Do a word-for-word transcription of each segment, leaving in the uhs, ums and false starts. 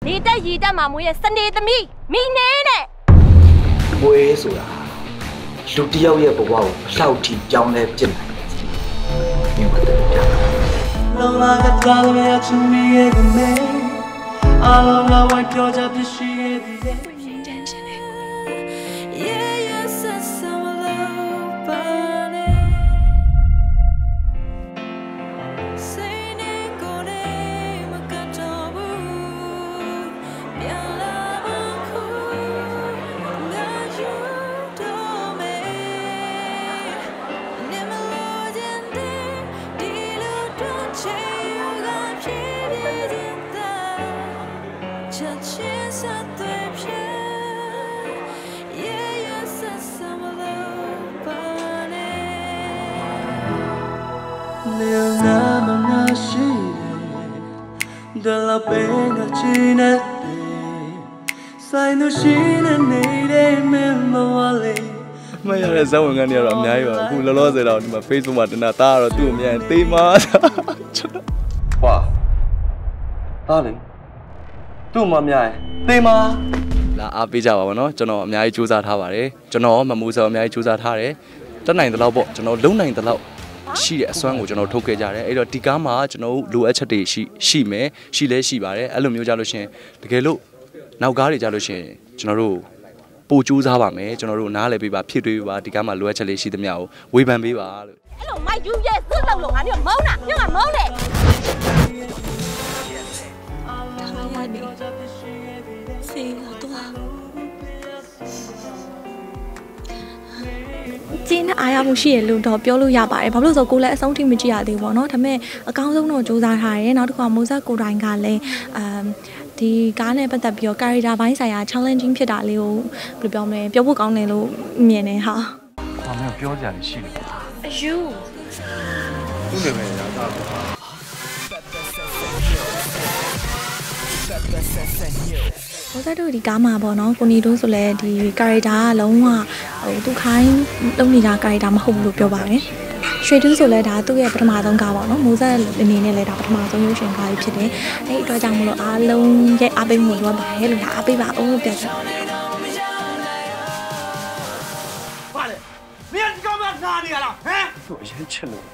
နေတဲ့ရည်တက်မှာမွေးရဲ့စနေသမီးမိနေနဲ့မွေးဆိုတာလူတယောက်ရဲ့ဘဝကိုလှောက်ထီကြောင်းလဲပြစ်နိုင်တယ်မြင်ပါတယ်ဗျာလောလာကတားလည်းချမီရဲ့ကနေအလောလာဝိုက်ကြောကြပြရှိရဲ့ဒီDalla pena china sai no shine neire memmo wale မရတဲ့ဇာဝင်ကနေတော့အများကြီးပါအခုလောလောဆယ်တော့ဒီမှာ Facebook မှာတင်တာတားတော့သူ့ကိုမြန်တေးမှာဟွာဟာလေသူ့မှာမြန်တေးမှာလာအားပေးကြပါဗောနော်ကျွန်တော်အများကြီးစူးစမ်းထားပါတယ်ကျွန်တော်မမိုးစောအများကြီးစူးစမ်းထားတယ်တက်နိုင်တဲ့လောက်ပေါ့ကျွန်တော်လုံနိုင်တဲ့လောက်ရှိတဲ့အစွမ်းကိုကျွန်တော်ထုတ်ခဲ့ကြတယ်အဲ့တော့ဒီကားမှာကျွန်တော်လိုအပ်ချက်တွေရှိရှိမယ်ရှိလဲရှိပါတယ်အဲ့လိုမျိုးကြလို့ရှင်တကယ်လို့နောက်ကားတွေကြလို့ရှင်ကျွန်တော်တို့ပို့ကြိုးစားပါမယ်ကျွန်တော်တို့နားလည်ပေးပါဖြစ်တွေးပါဒီကားမှာလိုအပ်ချက်လေးရှိသမျှကိုဝေဖန်ပေးပါလို့အဲ့လိုမိုက်ယူရဲ့စွတ်လောက်လို့ငါတို့မုန်းတာညငါမုန်းတယ်ဆေးတော့ကျင်းနဲ့အားရမှုရှိရလို့တော့ပြောလို့ရပါတယ်ဘာလို့လဲဆိုကိုလည်းအဆုံးထိမကြည့်ရသေးဘူးပေါ့နော်ဒါပေမဲ့အကောင်းဆုံးတော့စူးစမ်းထားတယ်နောက်တစ်ခါမိုးဆက်ကိုတိုင်းကလည်းအမ်ဒီကားနဲ့ပတ်သက်ပြီးတော့ character ဘိုင်းဆိုင်ရာ challenging ဖြစ်တာလေးကိုဘယ်လိုပြောမလဲပြောဖို့ကောင်းတယ်လို့မြင်နေဟာဘာမှပြောကြရရှိတယ်အယူသူ့လည်းပဲရတာမိုးဆက်တို့ဒီကားမှာပေါ့နော်ကိုနီတို့ဆိုလဲဒီ character ကလုံးဝဟိုသူခိုင်းလုံးနေတာ character မဟုတ်ဘူးလို့ပြောပါတယ်ရွှေတူးဆိုလဲဒါသူ့ရဲ့ပထမဆုံးကားပေါ့နော်မိုးဆက်အနေနဲ့လဲဒါပထမဆုံးရုပ်ရှင်ကားကြီးဖြစ်တယ်အဲ့အတွက်ကြောင့်မလို့အားလုံးရဲ့အားပေးမှုလိုအပ်ပါတယ်လို့ဒါအားပေးပါအောင်လို့ပြောချင်ပါလေမင်းဒီကောင်မနာနေရလားဟမ်သူအရင်ချက်လို့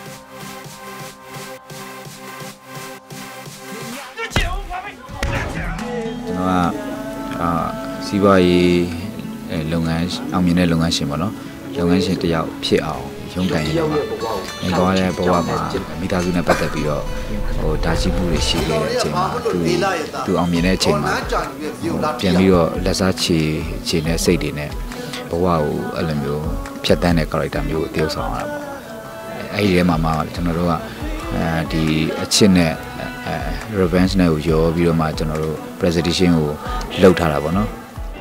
ကျွန်တော်ကအာစီးပွားရေးလုပ်ငန်းအောင်မြင်တဲ့လုပ်ငန်းရှင်ပေါ့နော်လုပ်ငန်းရှင်တယောက်ဖြစ်အောင်ရုန်းကန်ရတော့ငသွားတဲ့ဘဝမှာမိသားစုနဲ့ပတ်သက်ပြီးတော့ဟိုဒါရှိမှုတွေရှိခဲ့တဲ့အချိန်မှာသူသူအောင်မြင်တဲ့အချိန်မှာပြန်ပြီးတော့လက်စားချေချေတဲ့စိတ်တွေနဲ့ဘဝကိုအဲ့လိုမျိုးဖြတ်တန်းတဲ့ character မျိုးကိုတည်ဆောင်ရတာပေါ့အဲ့ဒီထဲမှာမှကျွန်တော်တို့ကအဲဒီအချစ်နဲ့အဲ revenge နဲ့ကိုရောပြီးတော့မှကျွန်တော်တို့ presentation ကိုလုပ်ထားတာပေါ့နော်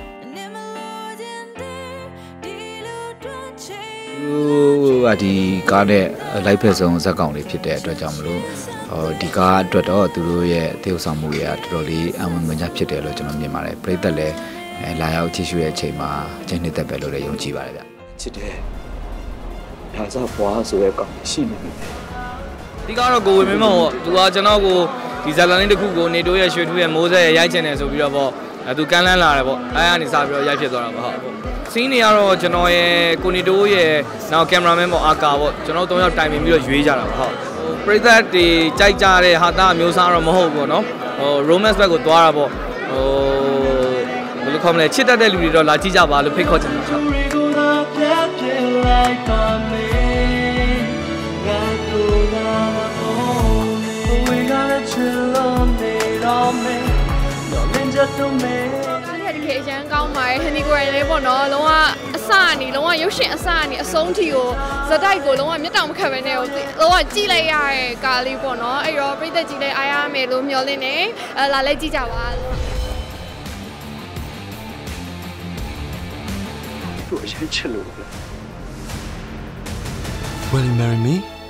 ဟိုဒီကားနဲ့ live ဖက်ဆုံးဇက်ကောင်လေးဖြစ်တဲ့အတွက်ကြောင့်မလို့ဟိုဒီကားအတွက်တော့သူတို့ရဲ့တည်ဆောင်မှုတွေကတော်တော်လေးအမှန်ကန်ဖြစ်တယ်လို့ကျွန်တော်မြင်ပါတယ်ပရိသတ်လည်းလာရောက်ကြည့်ရှုတဲ့အချိန်မှာကျင်းနှစ်သက်ပဲလို့လည်းယုံကြည်ပါတယ်ဗျချစ်တယ်ဒါဆိုဘွားဆိုတဲ့ကောင်ရှိနေပြီဒီကတော့ကိုဝေမင်းမောပေါ့သူကကျွန်တော်ကိုဒီဇာလန်လေးတစ်ခုကိုနေတိုးရဲ့ရွှေထူးရဲ့မိုးဆက်ရဲ့ရိုက်ချင်တယ်ဆိုပြီးတော့ပေါ့အဲသူကန်းလန်းလာတယ်ပေါ့အဲကနေစပြီးတော့ရိုက်ဖြစ်သွားတာပေါ့ဟုတ်စီးနေရတော့ကျွန်တော်ရဲ့ကိုနေတိုးရဲ့နောက်ကင်မရာမန်ပေါ့အာကာပေါ့ကျွန်တော်သုံးယောက်တိုင်ပင်ပြီးတော့ရွေးကြတာပေါ့ဟုတ်ပရိသတ်တွေကြိုက်ကြတဲ့ဟာတာမျိုးစားတော့မဟုတ်ဘူးပေါ့နော်ဟို romance ဘက်ကိုသွားတာပေါ့ဟိုဘယ်လိုခေါ်မလဲချစ်တတ်တဲ့လူတွေတော့လာကြည့်ကြပါလို့ဖိတ်ခေါ်ချင်တယ်ဟုတ်တကယ်အရန်ကောင်းပါတယ်ဟန်နီကိုရိုင်းလေးပေါ့နော်လုံးဝအစအနေလုံးဝရုပ်ရှင်အစအနေအဆုံးထိကိုဇက်တိုက်ကိုလုံးဝမျက်တောင်မခတ်ဘဲနဲ့လုံးဝကြည့်လိုက်ရတဲ့ကားလေးပေါ့နော်အဲ့တော့ပြည့်သက်ကြည့်လိုက်အားရမယ်လို့မျှော်လင့်နေအဲလာလိုက်ကြည့်ကြပါလို့သူအရင်ချစ်လို့ Will you marry me?